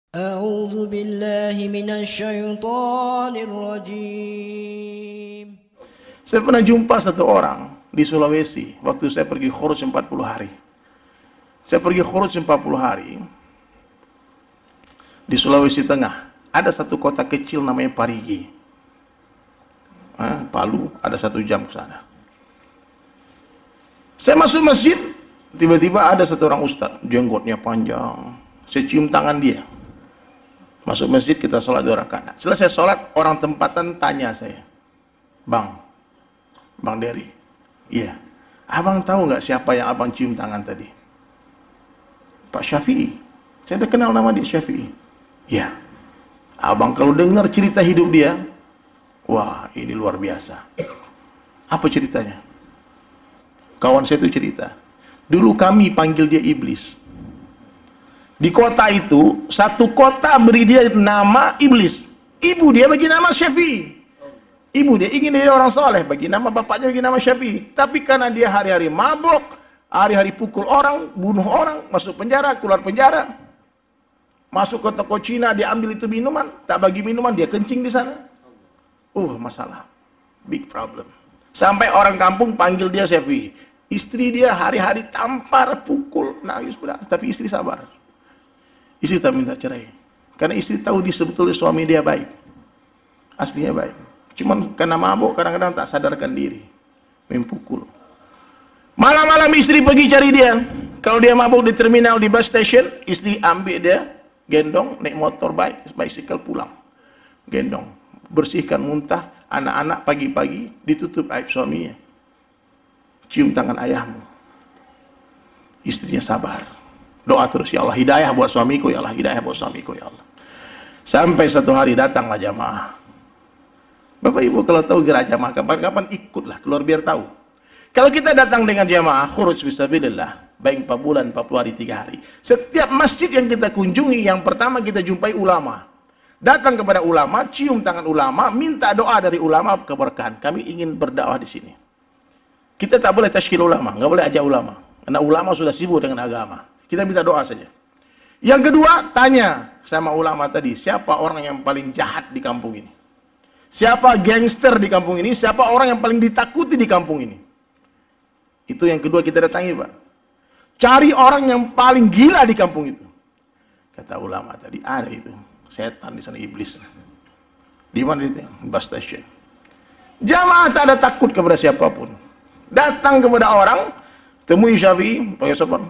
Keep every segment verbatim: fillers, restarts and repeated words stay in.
أعوذ بالله من الشيطان الرجيم. Saya pernah jumpa satu orang di Sulawesi waktu saya pergi khuruj empat puluh hari. Saya pergi khuruj empat puluh hari di Sulawesi Tengah. Ada satu kota kecil namanya Parigi. Hah, Palu, ada satu jam ke sana. Saya masuk masjid, tiba-tiba ada satu orang ustaz, jenggotnya panjang. Saya cium tangan dia. Masuk masjid, kita sholat dua rakaat. Selesai sholat, orang tempatan tanya saya, Bang, Bang Dery, iya, abang tahu nggak siapa yang abang cium tangan tadi? Pak Syafi'i. Saya udah kenal nama dia, Syafi'i. Iya. Abang kalau dengar cerita hidup dia, wah ini luar biasa. Apa ceritanya? Kawan saya itu cerita, dulu kami panggil dia iblis. Di kota itu, satu kota beri dia nama iblis. Ibu dia bagi nama Syafi'i. Ibu dia ingin dia orang soleh, bagi nama bapaknya bagi nama Syafi'i. Tapi karena dia hari-hari mabuk, hari-hari pukul orang, bunuh orang, masuk penjara, keluar penjara, masuk ke toko Cina, dia ambil itu minuman, tak bagi minuman, dia kencing di sana. Uh, masalah. Big problem. Sampai orang kampung panggil dia Syafi'i. Istri dia hari-hari tampar, pukul, nangis, berat. Tapi istri sabar. Istri tak minta cerai. Karena istri tahu dia sebetulnya suami dia baik. Aslinya baik. Cuman karena mabuk, kadang-kadang tak sadarkan diri. Main pukul. Malam-malam istri pergi cari dia. Kalau dia mabuk di terminal, di bus station, istri ambil dia, gendong, naik motor bike, bicycle pulang. Gendong. Bersihkan muntah, anak-anak pagi-pagi, ditutup aib suaminya. Cium tangan ayahmu. Istrinya sabar. Doa terus, ya Allah hidayah buat suamiku, ya Allah hidayah buat suamiku, ya Allah. Sampai satu hari datanglah jamaah. Bapak Ibu kalau tahu gerak jamaah kapan-kapan ikutlah, keluar biar tahu. Kalau kita datang dengan jamaah khuruj fisabilillah, baik empat bulan, empat puluh hari, tiga hari. Setiap masjid yang kita kunjungi, yang pertama kita jumpai ulama. Datang kepada ulama, cium tangan ulama, minta doa dari ulama keberkahan. Kami ingin berdakwah di sini. Kita tak boleh tashkil ulama, nggak boleh ajak ulama. Karena ulama sudah sibuk dengan agama. Kita minta doa saja. Yang kedua, tanya sama ulama tadi, siapa orang yang paling jahat di kampung ini? Siapa gangster di kampung ini? Siapa orang yang paling ditakuti di kampung ini? Itu yang kedua kita datangi, Pak. Cari orang yang paling gila di kampung itu. Kata ulama tadi, ada itu. Setan di sana, iblis. Di mana itu? Bus station. Jamaah tak ada takut kepada siapapun. Datang kepada orang, temui Syafi'i, pakai sopan.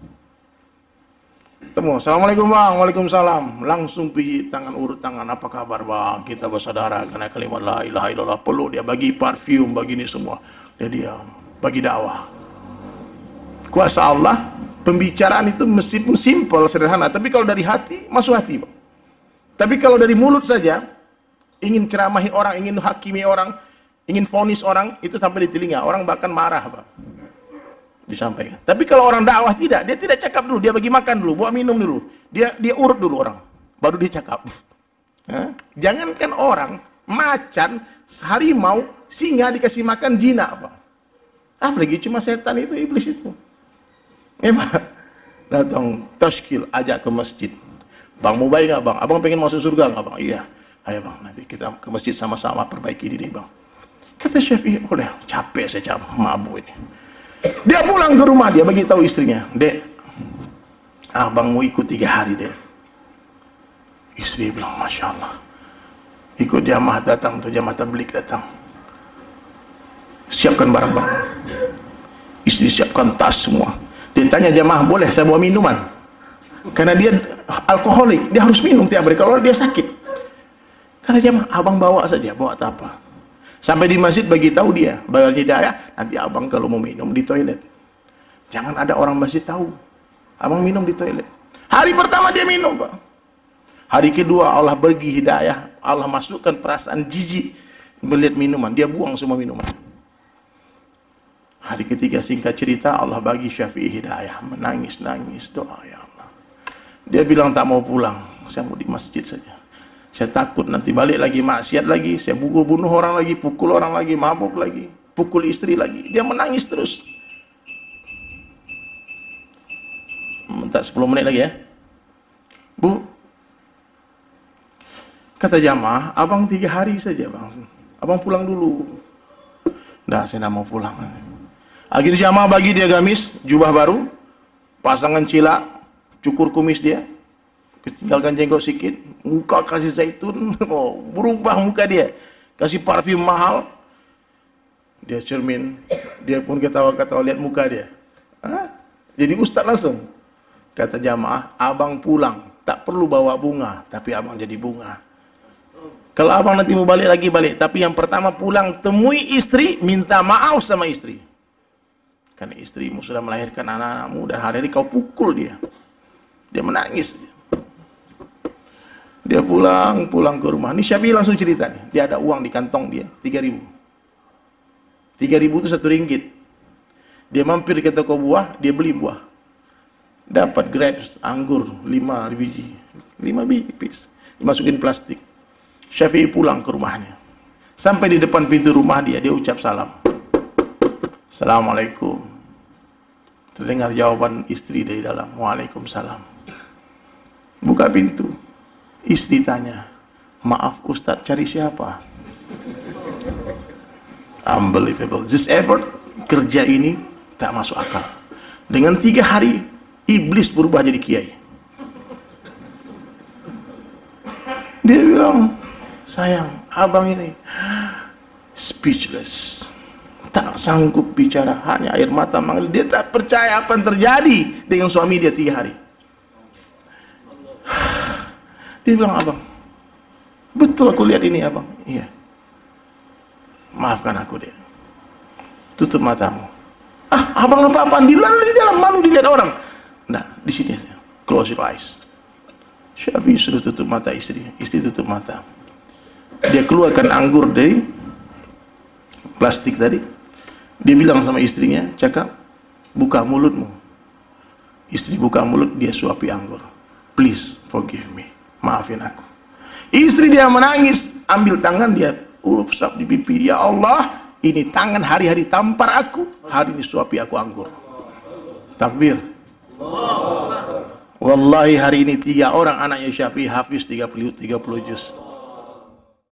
Temu, Assalamualaikum Bang, Waalaikumsalam. Langsung pijit tangan, urut tangan, apa kabar Bang? Kita bersaudara karena kalimat la ilaha illallah. Peluk dia, bagi parfum, bagi ini semua. Dia diam, bagi dakwah. Kuasa Allah, pembicaraan itu meskipun simpel, sederhana, tapi kalau dari hati, masuk hati Bang. Tapi kalau dari mulut saja, ingin ceramahi orang, ingin hakimi orang, ingin vonis orang, itu sampai di telinga. Orang bahkan marah Bang. Disampaikan. Tapi kalau orang dakwah tidak, dia tidak cakap dulu, dia bagi makan dulu, buat minum dulu, dia dia urut dulu orang, baru dia cakap. Hah? Jangankan orang, macan, harimau, singa dikasih makan jinak apa? Apalagi cuma setan itu, iblis itu. Memang datang tashkil, ajak ke masjid. Bang mau baik nggak Bang? Abang pengen masuk surga nggak Bang? Iya. Ayo Bang, nanti kita ke masjid sama-sama perbaiki diri Bang. Kata Syafi'i, oleh capek saya capek, mabuk ini. Dia pulang ke rumah, dia bagi tahu istrinya, Dek, abang mau ikut tiga hari Dek. Istri bilang, Masya Allah. Ikut jamaah datang, tuh jamaah tabligh datang. Siapkan barang-barang. Istri siapkan tas semua. Dia tanya jamaah, boleh saya bawa minuman? Karena dia alkoholik, dia harus minum tiap hari, kalau dia sakit. Kata jamaah, abang bawa saja, bawa apa? Sampai di masjid bagi tahu dia, bagi hidayah, nanti abang kalau mau minum di toilet. Jangan ada orang masjid tahu. Abang minum di toilet. Hari pertama dia minum, Pak. Hari kedua Allah bagi hidayah, Allah masukkan perasaan jijik melihat minuman, dia buang semua minuman. Hari ketiga singkat cerita, Allah bagi Syafi'i hidayah, menangis-nangis doa, ya Allah. Dia bilang tak mau pulang, saya mau di masjid saja. Saya takut nanti balik lagi maksiat lagi, saya pukul bunuh orang lagi, pukul orang lagi, mabuk lagi, pukul istri lagi. Dia menangis terus. Minta sepuluh menit lagi ya. Bu, Kata jamaah, abang tiga hari saja bang, abang pulang dulu. Nah, saya tidak mau pulang. Akhirnya jamaah bagi dia gamis, jubah baru, pasangan cilak, cukur kumis dia, tinggalkan jenggot sikit, muka kasih zaitun, oh, berubah muka dia, kasih parfum mahal. Dia cermin, dia pun ketawa-ketawa lihat muka dia. Hah? Jadi ustaz langsung. Kata jamaah, abang pulang, tak perlu bawa bunga, tapi abang jadi bunga. Kalau abang nanti mau balik lagi, balik. Tapi yang pertama pulang, temui istri, minta maaf sama istri. Karena istrimu sudah melahirkan anak-anakmu, dan hari ini kau pukul dia. Dia menangis. Dia pulang, pulang ke rumah. Ini Syafi'i langsung cerita nih. Dia ada uang di kantong dia, tiga ribu. tiga ribu itu satu ringgit. Dia mampir ke toko buah, dia beli buah. Dapat grapes, anggur, lima biji. lima biji, pis. Dimasukin plastik. Syafi'i pulang ke rumahnya. Sampai di depan pintu rumah dia, dia ucap salam. Assalamualaikum. Terdengar jawaban istri dari dalam. Waalaikumsalam. Buka pintu. Istri tanya, maaf Ustadz, cari siapa? Unbelievable. This effort, kerja ini tak masuk akal. Dengan tiga hari, iblis berubah jadi kiai. Dia bilang, sayang, abang ini speechless, tak sanggup bicara, hanya air mata mengalir. Dia tak percaya apa yang terjadi dengan suami dia tiga hari. Dia bilang, abang, betul aku lihat ini abang. Iya. Maafkan aku dia. Tutup matamu. Ah, abang apa-apaan? Di dalam malu dilihat orang. Nah, di sini saya. Close your eyes. Syafi'i sudah tutup mata istri. Istri tutup mata. Dia keluarkan anggur dari plastik tadi. Dia bilang sama istrinya, cakap, buka mulutmu. Istri buka mulut, dia suapi anggur. Please forgive me. Maafin aku. Istri dia menangis, ambil tangan dia, usap di pipi. Ya Allah, ini tangan hari-hari tampar aku, hari ini suapi aku anggur. Takbir. Wallahi hari ini tiga orang anaknya Syafi'i hafiz tiga puluh juz.